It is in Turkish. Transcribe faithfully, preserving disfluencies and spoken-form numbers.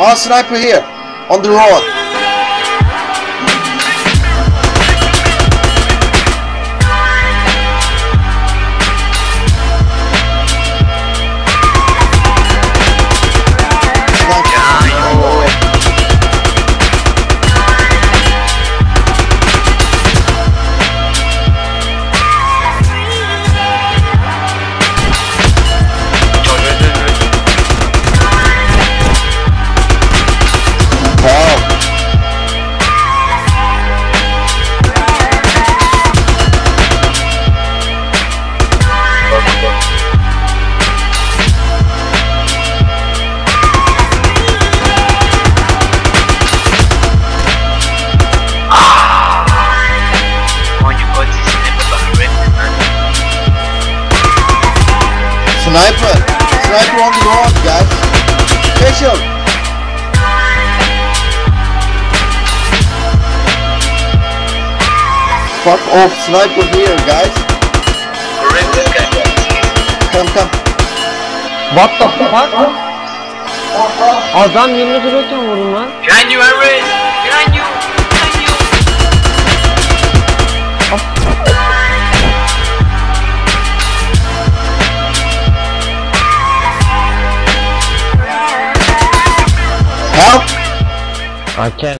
Oh, sniper here, on the road. Sniper! Sniper on the road, guys! Special! Fuck off, sniper here, guys! Come, come! What the fuck? Adam yerini duruyorken vurdum lan. Behind you, Harris! Behind you! Behind you! Help! I can't.